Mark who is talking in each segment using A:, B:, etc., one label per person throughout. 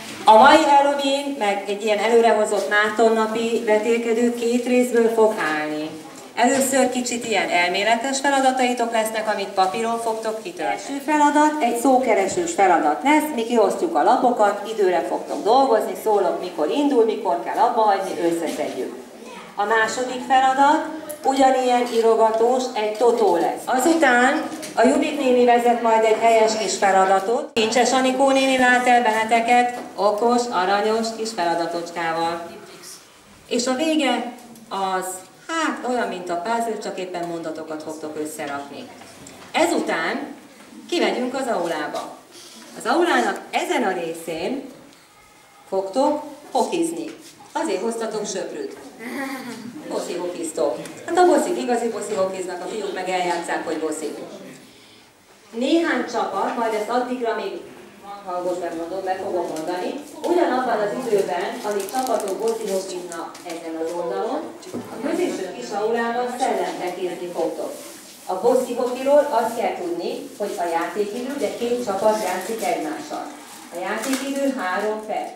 A: A mai Halloween, meg egy ilyen előrehozott Mártonnapi vetélkedő 2 részből fog állni. Először kicsit ilyen elméletes feladataitok lesznek, amit papíron fogtok kitölteni. Első feladat egy szókeresős feladat lesz, mi kiosztjuk a lapokat, időre fogtok dolgozni, szólok mikor indul, mikor kell abba hagyni, összeszedjük. A második feladat ugyanilyen írogatós, egy totó lesz. Azután a Judit néni vezet majd egy helyes kis feladatot. Kincses Anikó néni lát el benneteket okos, aranyos kis feladatocskával. És a vége az, hát olyan, mint a puzzle, csak éppen mondatokat fogtok összerakni. Ezután kimegyünk az aulába. Az aulának ezen a részén fogtok hokizni. Azért hoztatok söprűt. Boszi hokiztok. Hát a boszik igazi boszi hokiznak, a fiúk meg eljátszák, hogy boszik. Néhány csapat, majd ezt addigra még hallgass megmondom, be fogom mondani, ugyanabban az időben, amíg csapatok boszi hokiznak ezen az oldalon, a középső kis aulában szellemtekézni fogtok. A boszi hokiról azt kell tudni, hogy a játékidő, de 2 csapat játszik egymással. A játékidő 3 perc.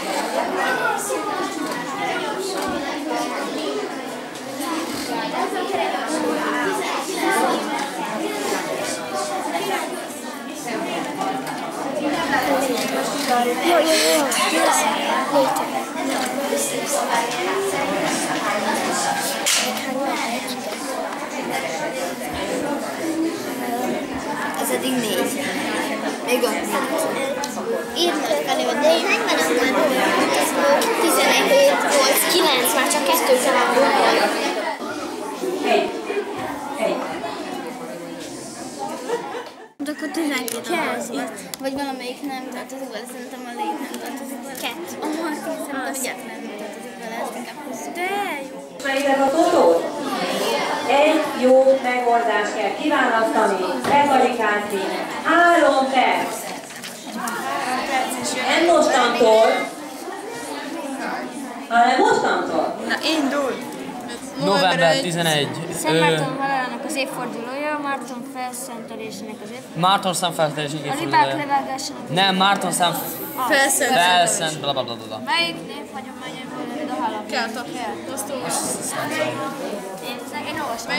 B: Ez eddig 4. Még ott írtak elő, de én megvan a 11, 8, 9, már csak 2 találunk. De akkor 12 tartozik. Vagy valamelyik nem tartozik vele, szerintem a légy nem tartozik vele. 2. Szerintem egyáltalán nem tartozik vele, ezt inkább hozzá. De jó.
A: Ismeritek a totót? Egy jó megoldást kell kiválasztani, lekarikázni. 3 perc. Nem mostantól, hanem mostantól.
C: Na, indul!
D: November 11.
E: Szent Márton halálának az évfordulója, Márton felszentelésének az évfordulója.
D: Márton szemfeltelésének
E: A
D: évfordulója.
E: ribák levágásának.
D: Nem, Márton felszent, blablabla.
E: Melyik névhagyományon volt a halom?
C: Kelt. Azt olvastam.
E: Én olvastam.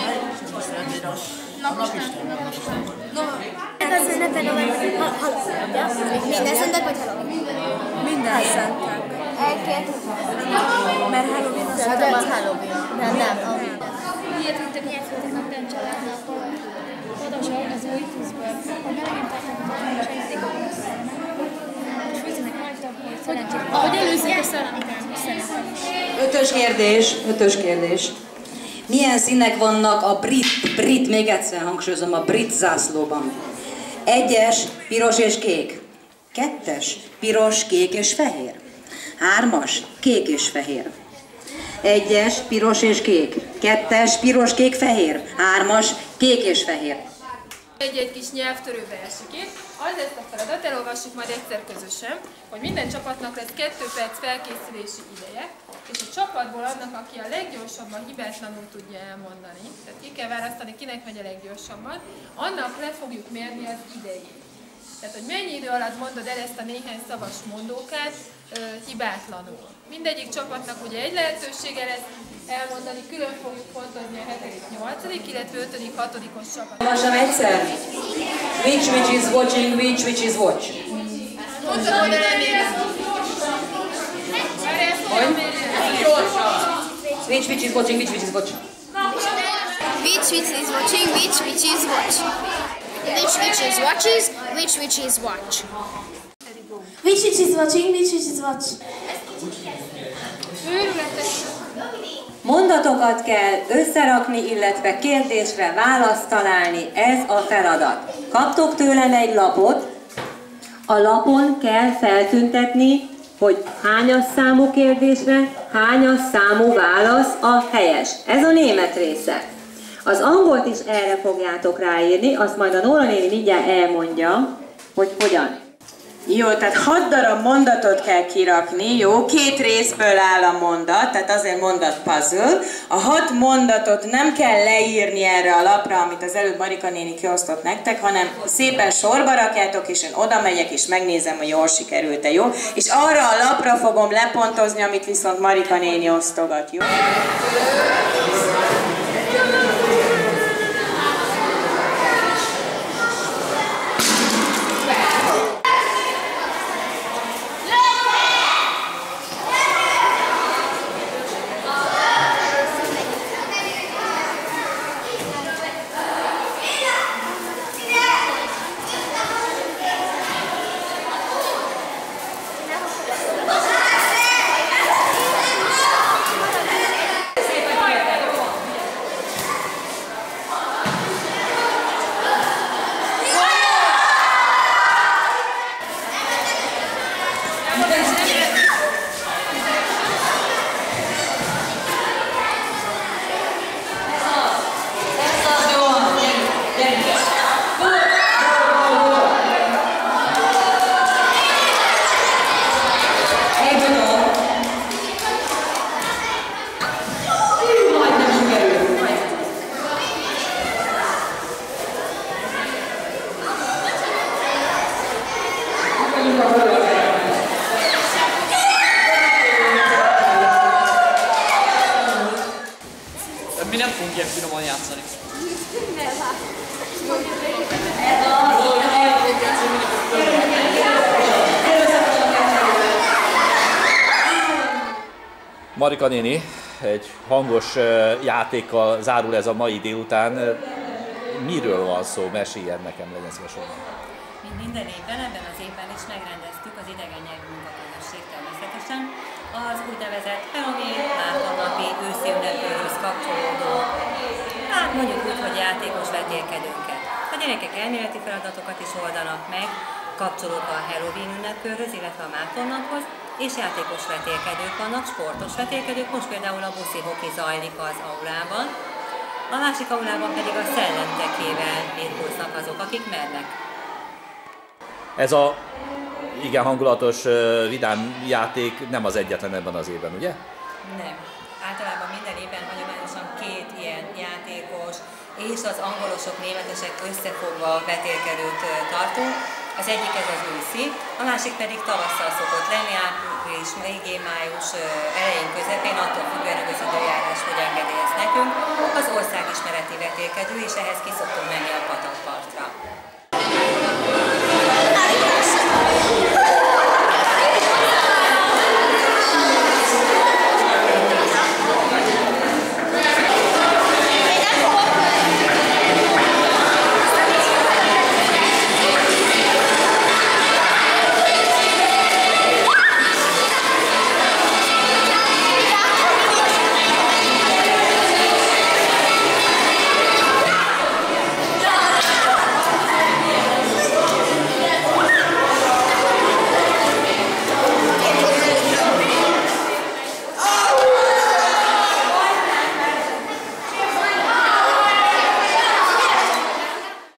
B: Ez az ünnepe minden szentek vagy Halloween?
C: Minden szentek. Mert Halloween az
B: Halloween. Nem.
E: Miért mondtak, hogy játszottak nem családnapon? Odaság az új tűzből. A melegen tartanak a segítik a és fűzőnek nagyobb, hogy szerencsét. Ahogy előzzük a szalamikán, szerintem.
F: Ötös kérdés. Milyen színek vannak a brit, még egyszer hangsúlyozom, a brit zászlóban? 1-es, piros és kék. 2-es, piros, kék és fehér. 3-as, kék és fehér. 1-es, piros és kék. 2-es, piros, kék, fehér. 3-as, kék és fehér.
C: Egy kis nyelvtörő versikét. Az lesz a feladat, elolvassuk majd egyszer közösen, hogy minden csapatnak lesz 2 perc felkészülési ideje, és a csapatból annak, aki a leggyorsabban hibátlanul tudja elmondani, tehát ki kell választani, kinek megy a leggyorsabban, annak le fogjuk mérni az idejét. Tehát, hogy mennyi idő alatt mondod el ezt a néhány szavas mondókát hibátlanul. Mindegyik csapatnak ugye egy lehetősége lesz elmondani, külön fogjuk pontozni a 7., 8., illetve 5., 6-os csapat.
F: Olvasom egyszer. Which is watching, which is watch.
C: Mondtad oda elmérem.
F: Which is watching, which is watch.
B: Which is watching, which is watch. Which is watches, which is watch.
E: Which is watching, which is watch.
A: Mondatokat kell összerakni, illetve kérdésre választ találni, ez a feladat. Kaptok tőlem egy lapot, a lapon kell feltüntetni, hogy hányas számú kérdésre, hányas számú válasz a helyes. Ez a német része. Az angolt is erre fogjátok ráírni, azt majd a Nóra néni mindjárt elmondja, hogy hogyan.
G: Jó, tehát 6 darab mondatot kell kirakni, jó? 2 részből áll a mondat, tehát azért mondat puzzle. A 6 mondatot nem kell leírni erre a lapra, amit az előbb Marika néni kiosztott nektek, hanem szépen sorba rakjátok, és én oda megyek, és megnézem, hogy jól sikerült-e, jó? És arra a lapra fogom lepontozni, amit viszont Marika néni osztogat, jó?
D: Mi nem fogunk ilyen finoman játszani.
H: Marika néni, egy hangos játékkal zárul ez a mai délután. Miről van szó? Meséljen nekem, legyen szívesen.
A: Mint minden évben, ebben az évben is megrendeztük az idegen nyelvű munkaközösség természetesen az úgynevezett Halloween mártonnapi őszi ünnepőhöz kapcsolódó, hát mondjuk úgy, hogy játékos vetélkedőnket. A gyerekek elméleti feladatokat is oldanak meg, kapcsolódva a Halloween ünnepőhöz, illetve a Mártonnaphoz, és játékos vetélkedők vannak, sportos vetélkedők, most például a buszi hoki zajlik az aulában, a másik aulában pedig a szellemtekével birkóznak azok, akik mernek.
H: Ez a igen hangulatos, vidám játék nem az egyetlen ebben az évben, ugye?
A: Nem. Általában minden évben hagyományosan 2 ilyen játékos és az angolosok, németesek összefogva vetélkedőt tartunk. Az egyik ez az őszi, a másik pedig tavasszal szokott lenni, április végén, május elején, közepén, attól függően, hogy az időjárás hogy engedélyez nekünk. Az országismereti vetélkedő, és ehhez ki szoktunk menni a patakpartra.